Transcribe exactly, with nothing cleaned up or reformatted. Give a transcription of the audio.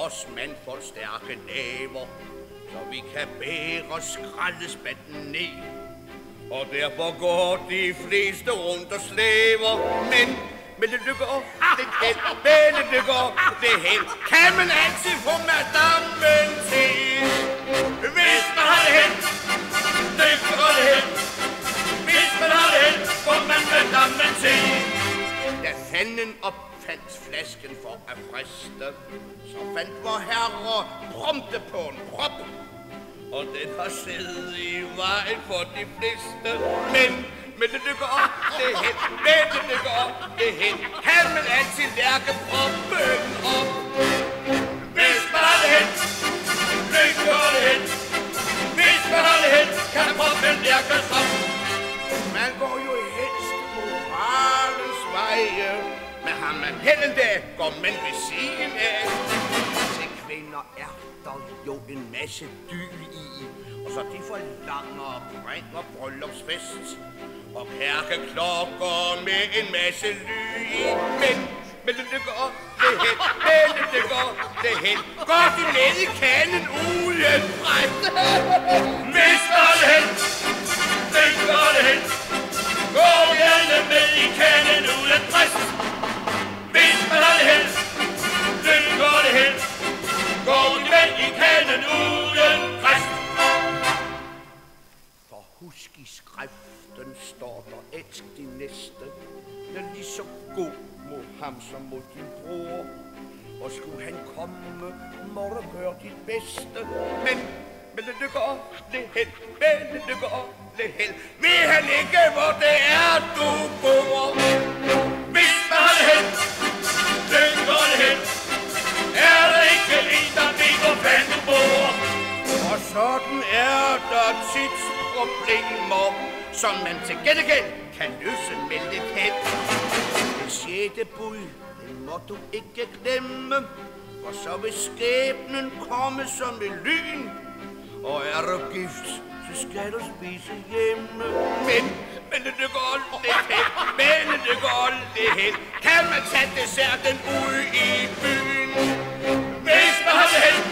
vores mand får stærke næver, så vi kan bære skraldespanden ned. Og derfor går de fleste rundt og slæver, men med det lykker, det held, med det lykker, det held, kan man altid få madammen til. Hvis man har det held, det går det held. Hvis man har det held, får man madammen til. Da fanden opfandt flasken for at friste, så fandt vor herre prompte på en prop. Og den har siddet i vejen for de fleste, men med det lykker op, det er hen, med det lykker op, det er hen, kan man altid lærke proppen op. Hvis man har det hen, lykker det hen. Hvis man har det hen, kan proppen lærkes op. Man går jo helst moralens veje, men har man held da, går man ved siden af. Til kvinder er der jo en masse dyr i, og så de forlanger og bringer bryllupsfest. Og kærkeklokker med en masse ly i. Men, men det lykker op, det hen, men det lykker op, det hen. Går de ned i kanen uden præst. Hvis går det hen, hvis går det hen. Går de alle med i kanen uden præst. Hvis man har det hen, hvis går det hen. Går de med i kanen uden præst. For husk i skriften står der, elsk din næste, den lige så god mod ham som mod din bror. Og skulle han komme, må du gøre dit bedste. Men, men det lykker op, det held, men det lykker op, det held. Ved han ikke, hvor det er, du bor? Hvis man har det held, lykker det held. Er der ikke en, der ved, hvor fanden du bor? Og sådan er der tit problemer, som man til gengæld kan løse med lidt held. Det sjette bud, det må du ikke glemme, for så vil skæbnen komme som et lyn. Og er du gift, så skal du spise hjemme. Men, men det lykker aldrig held, men det lykker aldrig held. Kan man tage desserten ud i byen? Hvis man har det held,